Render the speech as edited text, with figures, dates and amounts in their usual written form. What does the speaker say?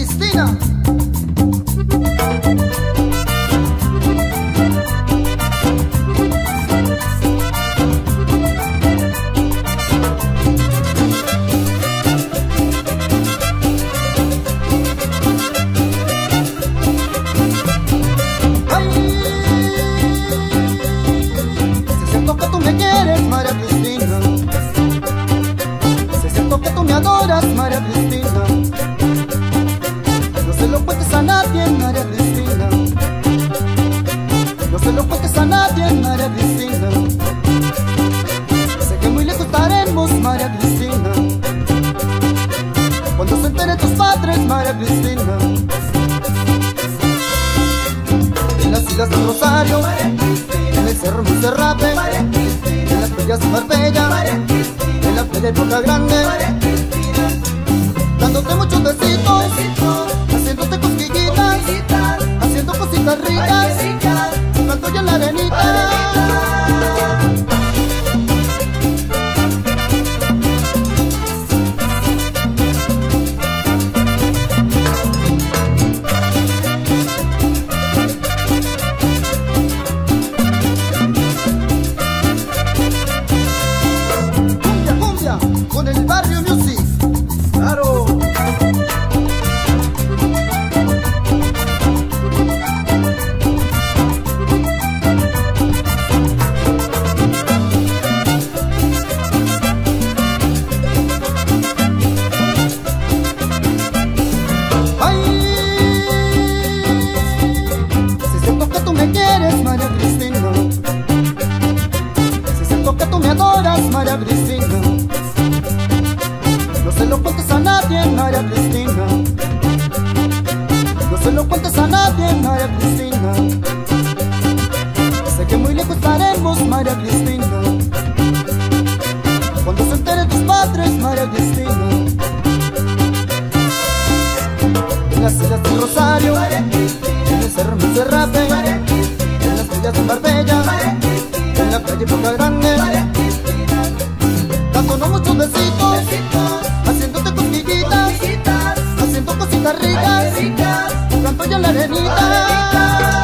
Cristina. María Cristina, si es cierto que tú me adoras, María Cristina, no se lo cuentes a nadie, María Cristina, no se lo cuentes a nadie, María Cristina. Sé que muy lejos estaremos, María Cristina, cuando se enteren tus padres, María Cristina. En las islas del Rosario, en el cerro Monserrate, en las playas de Marbella, en la playa de Boca Grande, dándote muchos besitos, haciéndote cosquillitas, haciendo cositas ricas, jugando ya en la arenita. Con el Barrio Music, claro. Ay, si siento que tú me quieres, María Cristina, si siento que tú me adoras, María Cristina, no se lo cuentes a nadie, María Cristina, no se lo cuentes a nadie, María Cristina. Sé que muy lejos estaremos, María Cristina, cuando se enteren tus padres, María Cristina. En las islas del Rosario, en el cerro Monserrate, en las playas de Marbella, en la playa de Boca Grande, dándonos muchos besitos, haciéndote cosquillitas, haciendo cositas ricas, jugando ya en la arenita.